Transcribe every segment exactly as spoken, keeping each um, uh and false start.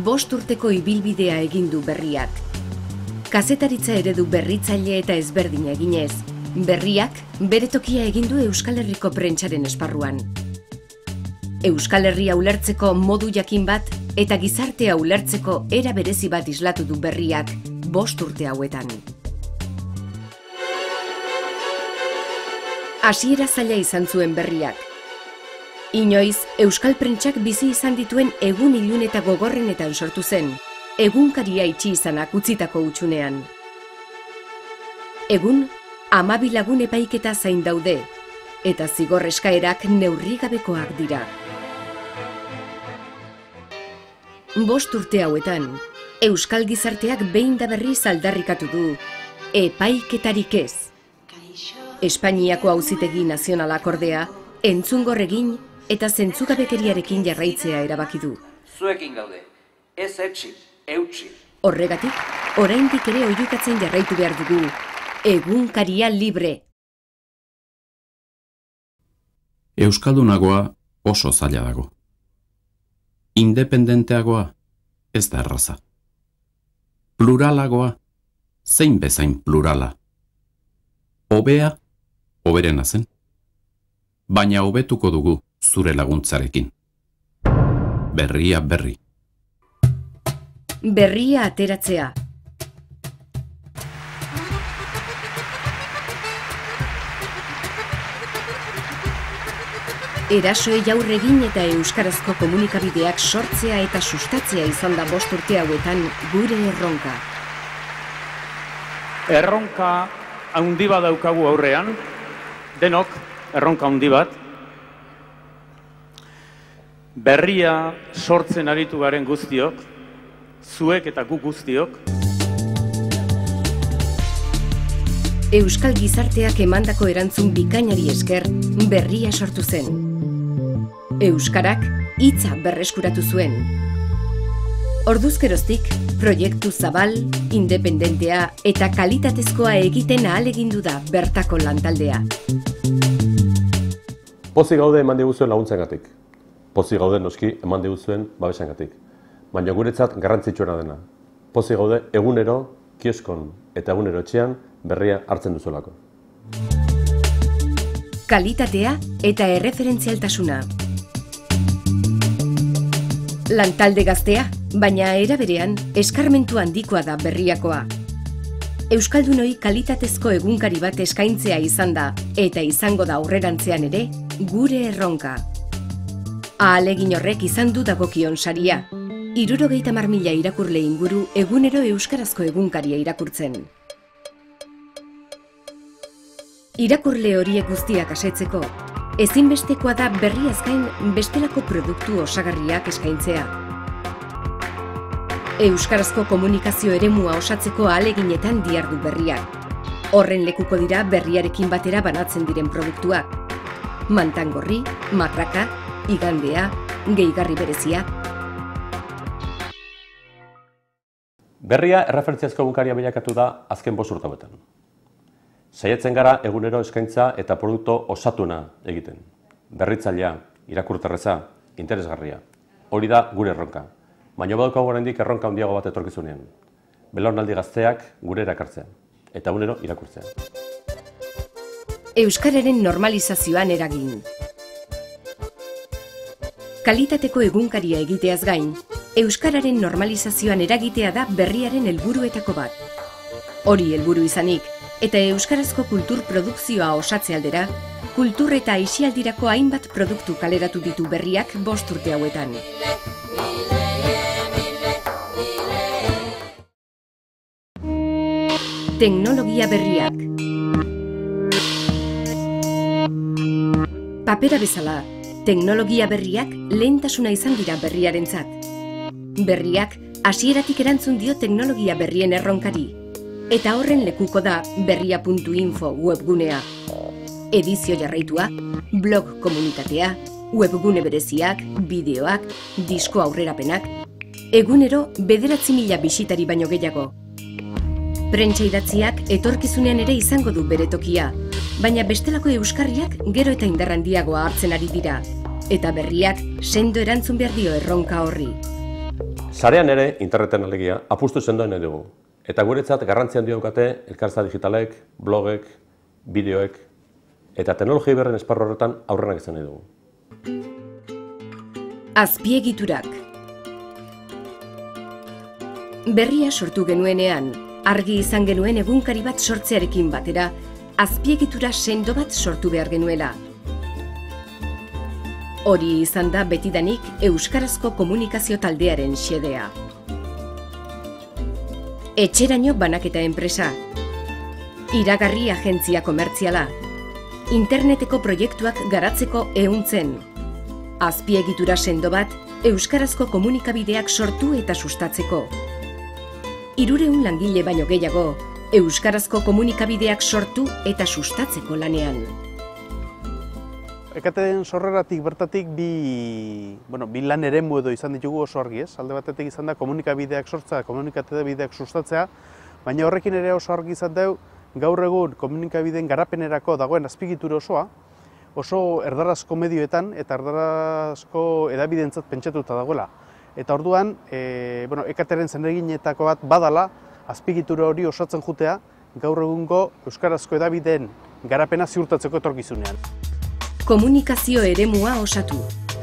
bost urteko ibilbidea egin du Berriak. Kazetaritza eredu berritzaile eta ezberdina eginez, Berriak bere tokia egin du Euskal Herriko prentsaren esparruan. Euskal Herria ulertzeko modu jakin bat eta gizartea ulertzeko era berezi bat islatu du Berriak bost urte hauetan. Hasiera zaila izan zuen Berriak. Inoiz, Euskal Prentsak bizi izan dituen egun ilun eta gogorrenetan sortu zen, egunkaria itxi izanak utzitako hutsunean. Egun, hamabi lagun epaiketa zain daude, eta zigor eskaerak neurrigabekoak dira. Bost urte hauetan, Euskal gizarteak behin da berriz aldarrikatu du, epaiketarik ez. Espainiako Auzitegi Nazionalak ordea, entzungor egin eta zentzugabekeriarekin jarraitzea erabaki du. Zuekin gaude, ez etxi, eutxi. Horregatik, oraindik ere oihukatzen jarraitu behar dugu, egunkaria libre. Euskaldunagoa oso zaila dago. Independenteagoa ez da erraza. Pluralagoa zein bezain plurala. Hobea, hoberena zen. Baina hobetuko dugu zure laguntzarekin. Berria berri. Berria ateratzea. Erasoei aurre egin eta euskarazko komunikabideak sortzea eta sustatzea izan da bost urte hauetan gure erronka. Erronka handi bat daukagu aurrean, denok erronka handi bat. Berria sortzen aritu garen guztiok, zuek eta guk guztiok. Euskal gizarteak emandako erantzun bikainari esker Berria sortu zen. Euskarak hitza berreskuratu zuen. Orduzkeroztik, proiektu zabal, independentea eta kalitatezkoa egiten ahalegindu da bertako lantaldea. Pozik gaude eman diguzuen laguntzengatik. Pozik gaude noski eman diguzuen babesengatik. Baina guretzat garrantzitsuena dena. Pozik gaude egunero, kioskon eta egunero etxean Berria hartzen duzulako. Kalitatea eta erreferentzialtasuna. Lantalde gaztea, baina era berean eskarmentu handikoa da Berriakoa. Euskaldunoi kalitatezko egunkari bat eskaintzea izan da eta izango da aurrerantzean ere gure erronka. Ahalegin horrek izan du dagokion saria. hirurogeita hamar mila irakurle inguru egunero euskarazko egunkaria irakurtzen. Irakurle horiek guztiak asetzeko, ezinbestekoa da Berriaz gain bestelako produktu osagarriak eskaintzea. Euskarazko komunikazio eremua osatzeko ahaleginetan dihardu Berriak. Horren lekuko dira Berriarekin batera banatzen diren produktuak. Mantangorri, matraka, igandea, gehigarri berezia. Berria erreferentziazko egunkaria bilakatu da azken bost urte hauetan. Saiatzen gara egunero eskaintza eta produktu osatuna egiten. Berritzailea, irakurterreza, interesgarria. Hori da gure erronka. Baina badaukagu oraindik erronka handiago bat etorkizunean. Belaunaldi gazteak gure erakartzea eta egunero irakurtzea. Euskararen normalizazioan eragin. Kalitateko egunkaria egiteaz gain, euskararen normalizazioan eragitea da Berriaren helburuetako bat. Hori helburu izanik, eta euskarazko kultur produkzioa osatze aldera, kultur eta aisialdirako hainbat produktu kaleratu ditu Berriak bost urte hauetan. Teknologia berriak. Papera bezala, teknologia berriak lehentasuna izan dira Berriarentzat. Berriak hasieratik erantzun dio teknologia berrien erronkari. Eta horren lekuko da berria puntu info webgunea. Edizio jarraitua, blog komunitatea, webgune bereziak, bideoak, disko aurrerapenak, egunero bederatzi mila bisitari baino gehiago. Prentsa idatziak etorkizunean ere izango du bere tokia, baina bestelako euskarriak gero eta indar handiagoa hartzen ari dira, eta Berriak sendo erantzun behar dio erronka horri. Sarean ere, interneten alegia, apustu sendoen nahi dugu. Eta guretzat garrantzian diokate elkarrizketa digitalek, blogek, bideoek, eta teknologia berren esparru horretan aurrenak izan nahi dugu. Azpiegiturak. Berria sortu genuenean, argi izan genuen egunkari bat sortzearekin batera, azpiegitura sendo bat sortu behar genuela. Hori izan da betidanik euskarazko komunikazio taldearen xedea. Etxeraino banaketa enpresa, iragarri agentzia komertziala, interneteko proiektuak garatzeko ehuntzen, azpiegitura sendo bat euskarazko komunikabideak sortu eta sustatzeko. Hirureun langile baino gehiago, euskarazko komunikabideak sortu eta sustatzeko lanean. Ekaten sorreratik bertatik bi, bueno, bi lan eremu edo izan ditugu oso argi, ez? Alde batetik izan da komunikabideak sortzea, komunikabideak sustatzea, baina horrekin ere oso argi izan dugu gaur egun komunikabideen garapenerako dagoen azpiegitura osoa, oso erdarazko medioetan eta erdarazko edabidentzat pentsatuta dagoela. Eta orduan, e, bueno, ekateren zeneginetako bat badala, azpiegitura hori osatzen jutea, gaur egungo euskarazko edabideen garapena ziurtatzeko etorkizunean. Komunikazio eremua osatu.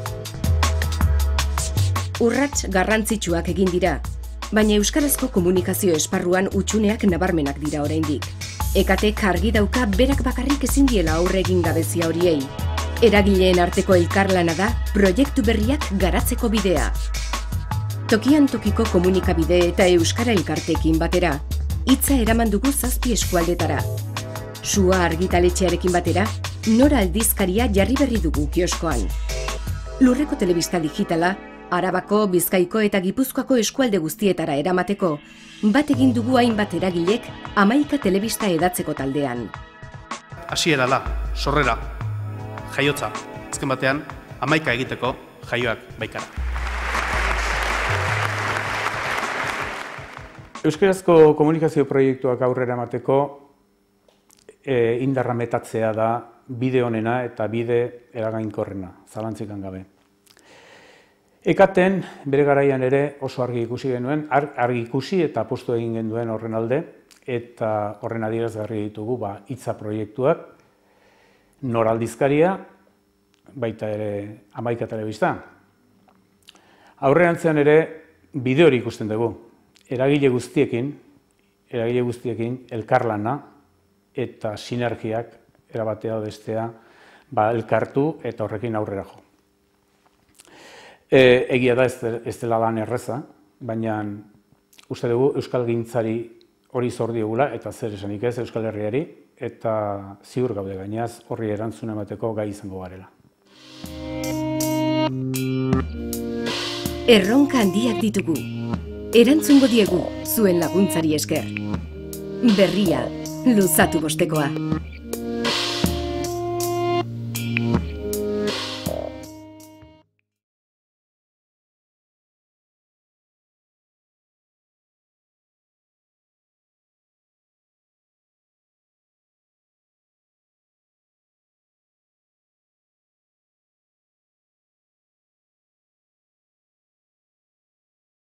Urrats garrantzitsuak egin dira, baina euskarazko komunikazio esparruan hutsuneak nabarmenak dira oraindik. Ekatek argi dauka berak bakarrik ezin diela aurre egin gabezia horiei. Eragileen arteko elkarlana da proiektu berriak garatzeko bidea. Tokian tokiko komunikabide eta euskara elkarteekin batera, hitza eraman dugu zazpi eskualdetara. Sua argitaletxearekin batera, Nora aldizkaria jarri berri dugu kioskoan. Lurreko telebista digitala, Arabako, Bizkaiko eta Gipuzkoako eskualde guztietara eramateko, bat egin dugu hainbat eragilek hamaika telebista edatzeko taldean. Hasiera da, sorrera, jaiotza, azken batean, hamaika egiteko jaioak baikara. Euskarazko komunikazio proiektuak aurrera emateko e, indarra metatzea da bide honena eta bide eragainkorrena, zalantzikan gabe. Ekaten, bere garaian ere oso argi ikusi genuen, argi ikusi eta apostu egin genuen horren alde, eta horren adierazgarri ditugu ba, hitza proiektuak, Nora aldizkaria, baita ere hamaika telebista. Aurrerantzean ere bide hori ikusten dugu, eragile guztiekin, eragile guztiekin elkarlana eta sinergiak erabatea bestea ba, elkartu eta horrekin aurrera jo. E, egia da ez, ez dela lan erreza, baina uste dugu Euskal Gintzari hori zor diogula eta zer esanik ez Euskal Herriari eta ziur gaude gainaz horri erantzun emateko gai izango garela. Erronka handiak ditugu. Erantzungo diegu zuen laguntzari esker. Berria, luzatu bostekoa.